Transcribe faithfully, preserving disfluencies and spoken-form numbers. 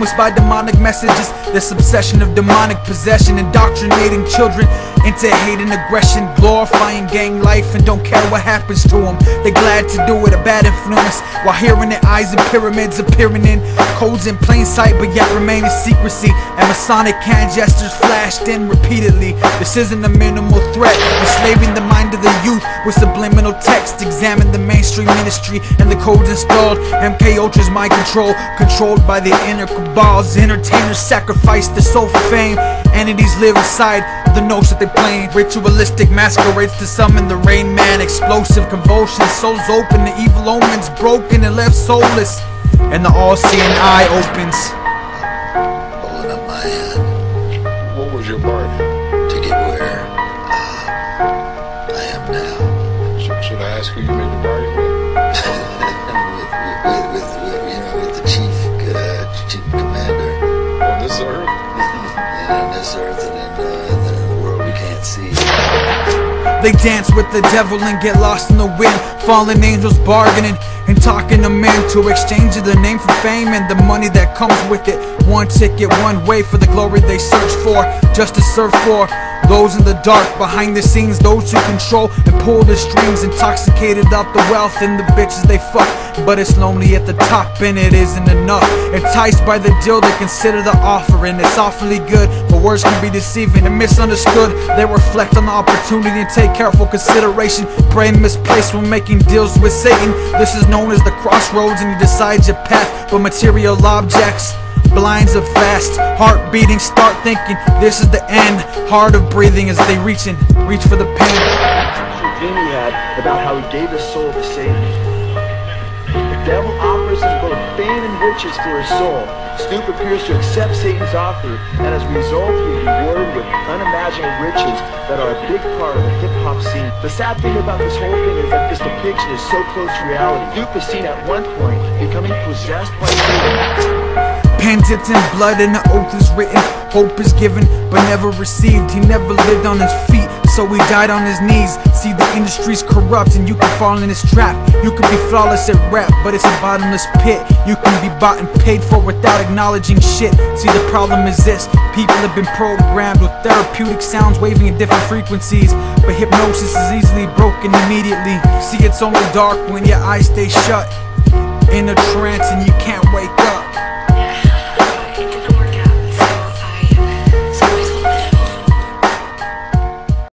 influenced by demonic messages. This obsession of demonic possession, indoctrinating children into hate and aggression, glorifying gang life and don't care what happens to them. They're glad to do it, a bad influence, while hearing their eyes and pyramids appearing in codes in plain sight, but yet remain in secrecy. And Masonic hand gestures flashed in repeatedly. This isn't a minimal threat, enslaving the mind of the youth with subliminal text. Examine the mainstream ministry and the codes installed. M K Ultra's mind control, controlled by the inner cabals. Entertainers sacrifice their soul for fame. Entities live inside the notes that they playing. Ritualistic masquerades to summon the Rain Man. Explosive convulsions, souls open, the evil omens broken and left soulless, and the all-seeing eye opens. Holding up my hand. What was your bargain? To get where uh, I am now. Should, should I ask who you made the bargain with? with, with, with, with, you know, with the chief, uh, chief commander. On this earth? And on this earth, and then, uh, and then in the world we can't see. They dance with the devil and get lost in the wind. Fallen angels bargaining and talking to men to exchange their name for fame and the money that comes with it. One ticket, one way for the glory they search for, just to serve for those in the dark, behind the scenes, those who control and pull the strings, intoxicated off the wealth and the bitches they fuck. But it's lonely at the top and it isn't enough. Enticed by the deal, they consider the offer, and it's awfully good, but words can be deceiving and misunderstood. They reflect on the opportunity and take careful consideration. Brain misplaced when making deals with Satan. This is known as the crossroads, and you decide your path, but material objects blinds are fast, heart beating, start thinking this is the end. Hard of breathing as they reach in, reach for the pen. The dream he had about how he gave his soul to Satan. The devil offers him both fame and riches for his soul. Snoop appears to accept Satan's offer, and as a result he is rewarded with unimaginable riches that are a big part of the hip-hop scene. The sad thing about this whole thing is that this depiction is so close to reality. Snoop is seen at one point becoming possessed by Satan. Pen dipped in blood and the oath is written. Hope is given but never received. He never lived on his feet, so he died on his knees. See, the industry's corrupt and you can fall in this trap. You can be flawless at rap, but it's a bottomless pit. You can be bought and paid for without acknowledging shit. See, the problem is this: people have been programmed with therapeutic sounds waving at different frequencies, but hypnosis is easily broken immediately. See, it's only dark when your eyes stay shut in a trance and you